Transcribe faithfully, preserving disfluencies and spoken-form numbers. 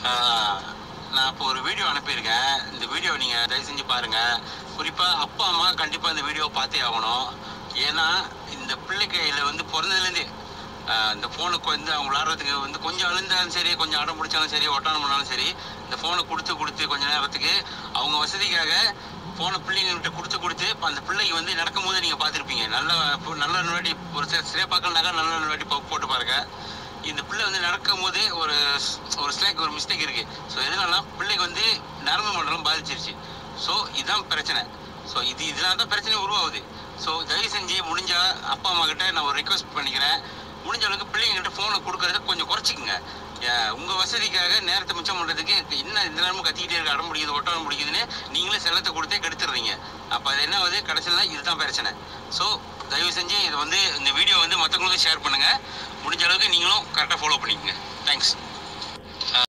நான் இப்போ ஒரு வீடியோ அனுப்பியிருக்கேன். இந்த வீடியோ நீங்கள் தயவு செஞ்சு பாருங்கள். குறிப்பாக அப்பா அம்மா கண்டிப்பாக இந்த வீடியோ பார்த்தே ஆகணும். ஏன்னா இந்த பிள்ளை கையில் வந்து பிறந்ததுலேருந்தே இந்த ஃபோனுக்கு வந்து அவங்க விளாட்றதுக்கு வந்து கொஞ்சம் அழுந்தாலும் சரி, கொஞ்சம் அடம் பிடிச்சாலும் சரி, ஒட்டானம் பண்ணாலும் சரி, இந்த ஃபோனை கொடுத்து கொடுத்து கொஞ்சம் நேரத்துக்கு அவங்க வசதிக்காக ஃபோனை பிள்ளைங்கள்கிட்ட கொடுத்து கொடுத்து அந்த பிள்ளைக்கு வந்து நடக்கும்போது நீங்கள் பார்த்துருப்பீங்க. நல்ல நல்ல வாட்டி ஒரு சில பார்க்கலனாக்கா நல்ல வாட்டி போட்டு பாருங்கள். இந்த பிள்ளை வந்து நடக்கும் போது ஒரு ஒரு ஸ்லேக் ஒரு மிஸ்டேக் இருக்குது. ஸோ எதுனால பிள்ளைக்கு வந்து நரம்பு மண்டலம் பாதிச்சிருச்சு. ஸோ இதுதான் பிரச்சனை. ஸோ இது இதனால தான் பிரச்சனை உருவாகுது. ஸோ தயவு செஞ்சு முடிஞ்சால் அப்பா அம்மா கிட்ட நான் ஒரு ரெக்வஸ்ட் பண்ணிக்கிறேன். முடிஞ்ச அளவுக்கு பிள்ளைங்ககிட்ட ஃபோனை கொடுக்கறத கொஞ்சம் குறைச்சிக்கங்க. உங்கள் வசதிக்காக நேரத்தை மிச்சம் பண்ணுறதுக்கு என்ன இந்த நேரமும் கத்திக்கிட்டே இருக்க, அடம் முடியுது, ஒட்டாரம் முடிக்குதுன்னு நீங்களே செல்லத்தை கொடுத்தே கெடுத்துடுறீங்க. அப்போ அது என்ன ஆகுது, கடைசியில் இதுதான் பிரச்சனை. ஸோ தயவு செஞ்சு இது வந்து இந்த வீடியோ வந்து மற்றவங்களுக்கு ஷேர் பண்ணுங்கள். முடிஞ்ச அளவுக்கு நீங்களும் கரெக்டாக ஃபாலோ பண்ணிக்கோங்க. தேங்க்ஸ்.